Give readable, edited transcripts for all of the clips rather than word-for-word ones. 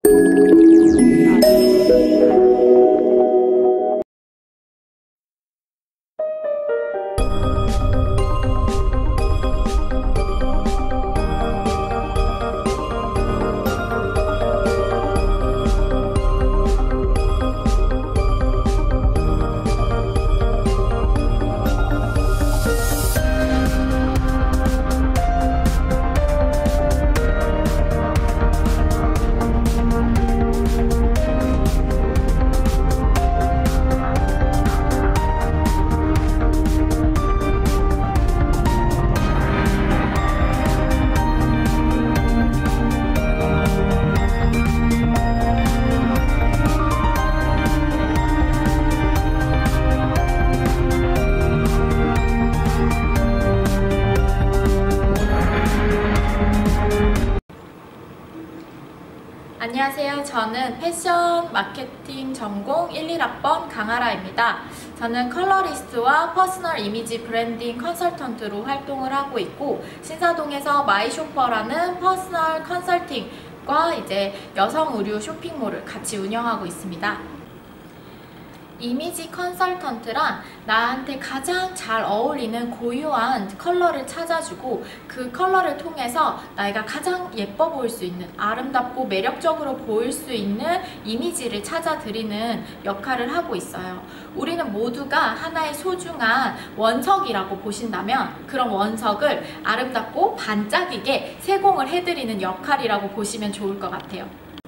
안녕하세요. 저는 패션 마케팅 전공 11학번 강아라입니다. 저는 컬러리스트와 퍼스널 이미지 브랜딩 컨설턴트로 활동을 하고 있고, 신사동에서 마이쇼퍼라는 퍼스널 컨설팅과 이제 여성 의류 쇼핑몰을 같이 운영하고 있습니다. 이미지 컨설턴트란 나한테 가장 잘 어울리는 고유한 컬러를 찾아주고, 그 컬러를 통해서 내가 가장 예뻐 보일 수 있는, 아름답고 매력적으로 보일 수 있는 이미지를 찾아드리는 역할을 하고 있어요. 우리는 모두가 하나의 소중한 원석이라고 보신다면, 그런 원석을 아름답고 반짝이게 세공을 해드리는 역할이라고 보시면 좋을 것 같아요.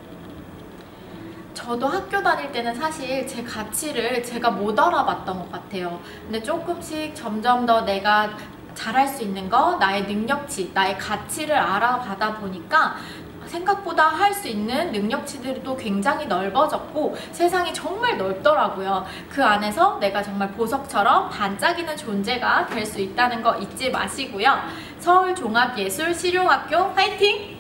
저도 학교 다닐 때는 사실 제 가치를 제가 못 알아봤던 것 같아요. 근데 조금씩 점점 더 내가 잘할 수 있는 거, 나의 능력치, 나의 가치를 알아가다 보니까 생각보다 할 수 있는 능력치들도 굉장히 넓어졌고, 세상이 정말 넓더라고요. 그 안에서 내가 정말 보석처럼 반짝이는 존재가 될 수 있다는 거 잊지 마시고요. 서울종합예술실용학교 화이팅!